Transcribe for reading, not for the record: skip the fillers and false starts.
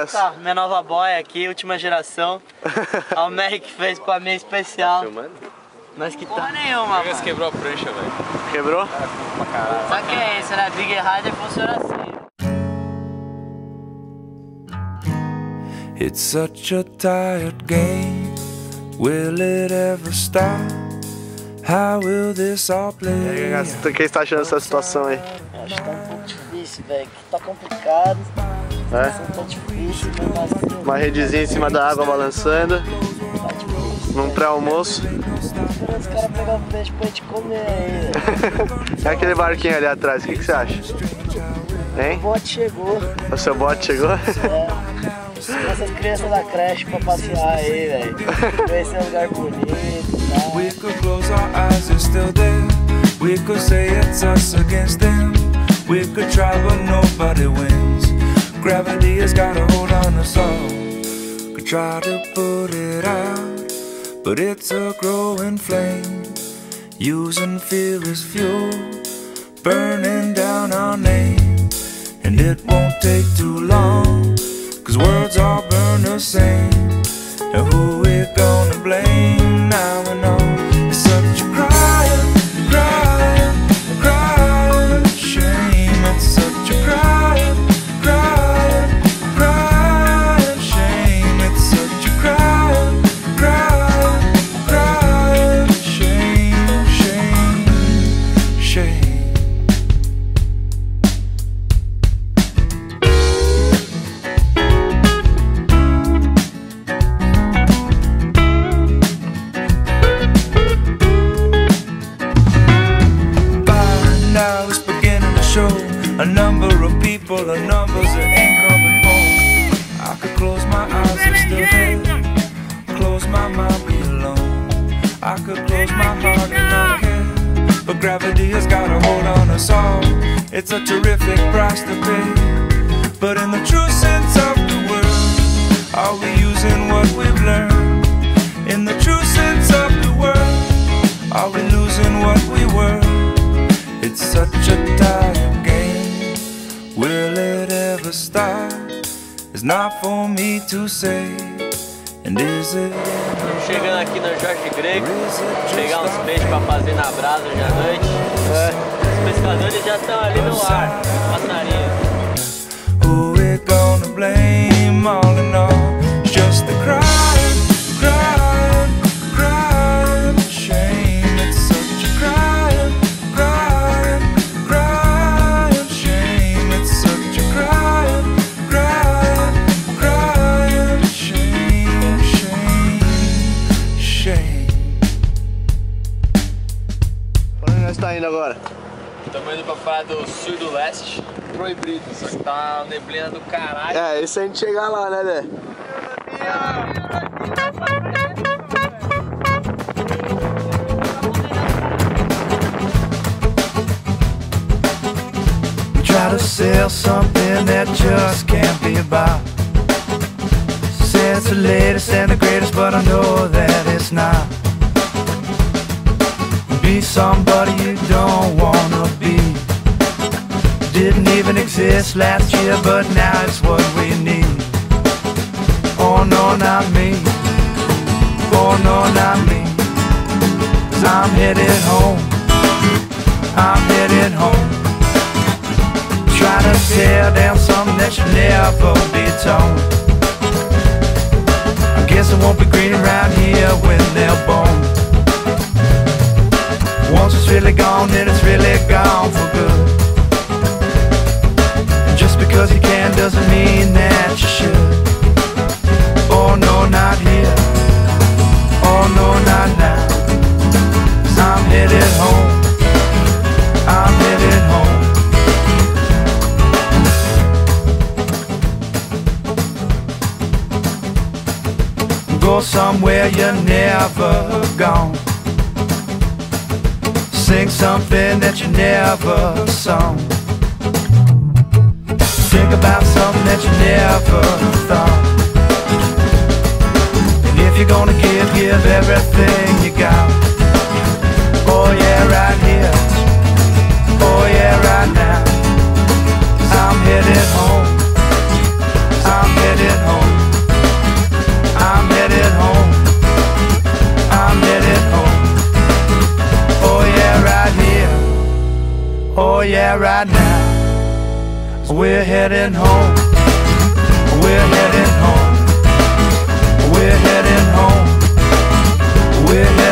essa? Minha nova boy aqui, última geração. A Mary que fez pra mim especial. Tá filmando? Mas que tá nenhuma, mano. Quebrou a prancha, velho. Quebrou? Só que é isso, né? Big Rider funciona assim. It's such a tired game. Will it ever stop? How will this all play? O que você tá achando dessa situação aí? Acho que tá um pouco difícil, velho. Tá complicado. É? Tá difícil, mas assim. Uma redezinha em cima da água balançando. Tá difícil. Num pré-almoço. Tô esperando os caras pegar o peixe pra gente comer aí, velho. É aquele barquinho ali atrás, o que você acha? Hein? O bote chegou. O seu bote chegou? É. Essas crianças da creche pra passear aí, velho. Conhecer um lugar bonito e tal. We could close our eyes, it's still there. We could say it's us against them. We could try but nobody wins. Gravity has got a hold on us all. Could try to put it out, but it's a growing flame. Using fear as fuel, burning down our name. And it won't take too long, 'cause words all burn the same. And who we gonna blame now and on? It's such a crying, crying, crying shame. It's such a crying, crying, crying shame. It's such a crying, crying, crying shame, shame, shame. A number of people, a numbers that ain't coming home. I could close my eyes and still there. Close my mind, be alone. I could close my heart and not care. But gravity has got a hold on us all. It's a terrific price to pay. But in the true sense of the word, are we using what we've learned? In the true sense of the word, are we losing what we were? It's such a tired game. Will it ever stop? It's not for me to say. And is it? Chegando aqui no Jorge Greco, pegar uns peixes pra fazer na brasa hoje à noite. Os pescadores já estão ali no ar, passarinho. Who we gonna blame all in all? It's just the crying, crying, crying shame. It's such a crying, crying, crying shame. It's such a crying, crying, crying shame, shame, shame. Pra onde nós tá indo agora? Estamos indo pra praia do sul do leste, proibido, só que tá uma neblina do caralho. É, isso a gente chegar lá, né, Dé? Try to sell something that just can't be bought. Say it's the latest and the greatest, but I know that it's not. Be somebody you don't wanna be. Didn't even exist last year, but now it's what we need. Oh no, not me. Oh no, not me. 'Cause I'm headed home. I'm headed home. Try to tear down something that should never be torn. I guess it won't be green around here when they're born. Once it's really gone, then it's really gone for good. And just because you can doesn't mean that you should. Oh no, not here. Oh no, not now. 'Cause I'm headed home. I'm headed home. Go somewhere you're never gone. Sing something that you never sung. Think about something that you never thought. And if you're gonna give everything you got. Oh yeah, right here. Oh yeah, right now. I'm headed home. I'm headed home. yeah, right now we're heading home. We're heading home. We're heading home. We're heading home.